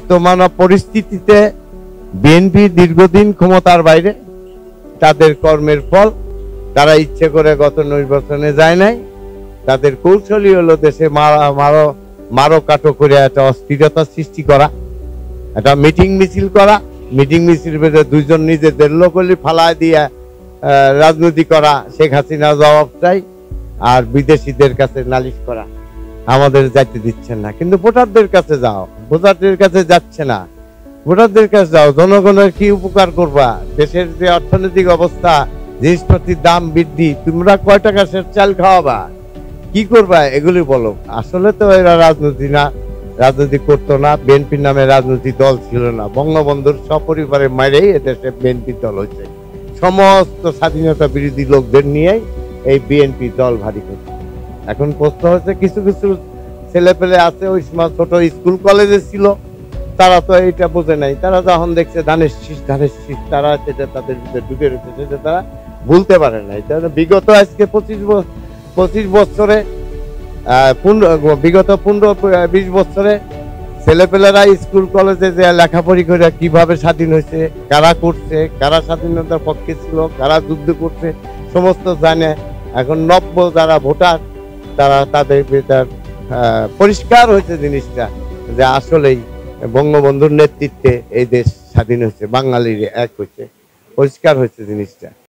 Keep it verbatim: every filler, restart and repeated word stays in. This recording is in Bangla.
বর্তমান পরিস্থিতিতে বিএনপি দীর্ঘদিন ক্ষমতার বাইরে, তাদের কর্মের ফল। তারা ইচ্ছে করে গত নির্বাচনে যায় নাই। তাদের কৌশলই হলো দেশে মারা মারো মারো কাটো করে একটা অস্থিরতা সৃষ্টি করা, একটা মিটিং মিছিল করা। মিটিং মিছিল বেঁধে দুইজন নিজেদের লোকলি ফালায় দিয়ে রাজনীতি করা, শেখ হাসিনা জবাব চাই, আর বিদেশিদের কাছে নালিশ করা। আমাদের যাইতে দিচ্ছেন না, কিন্তু ভোটারদের কাছে যাও। ভোটারদের কাছে যাচ্ছে না, ভোটারদের কাছে যাও। জনগণের কি উপকার করবা? দেশের যে অর্থনৈতিক অবস্থা, জিনিসপাতির দাম বৃদ্ধি, তোমরা কয় টাকা সে চাল খাওয়াবা, কি করবা, এগুলি বলো। আসলে তো এরা রাজনীতি না, রাজনীতি করতো না। বিএনপির নামে রাজনৈতিক দল ছিল না। বঙ্গবন্ধুর সপরিবারে মাইরেই এদেশে বিএনপি দল হয়েছে। সমস্ত স্বাধীনতা বিরোধী লোকদের নিয়েই এই বিএনপি দল ভারী করছে। এখন প্রশ্ন হচ্ছে, কিছু কিছু ছেলে পেলে আছে ওই সময় ছোট স্কুল কলেজে ছিল, তারা তো এইটা বোঝে নাই। তারা যখন দেখছে ধানের শীষ ধানের শীষ, তারা সেটা তাদের ভিতরে ঢুকে রয়েছে, সেটা তারা ভুলতে পারে নাই। বিগত আজকে পঁচিশ পঁচিশ বছরে বিগত পনেরো বিশ বছরে ছেলেপেলেরা স্কুল কলেজে যে লেখাপড়ি করে কিভাবে স্বাধীন হয়েছে, কারা করছে, কারা স্বাধীনতার পক্ষে ছিল, কারা যুদ্ধ করছে, সমস্ত জানে। এখন নব্য যারা ভোটার, তারা তাদের ভিতর পরিষ্কার হয়েছে জিনিসটা, যে আসলেই বঙ্গবন্ধুর নেতৃত্বে এই দেশ স্বাধীন হয়েছে, বাঙালির এক হয়েছে, পরিষ্কার হয়েছে জিনিসটা।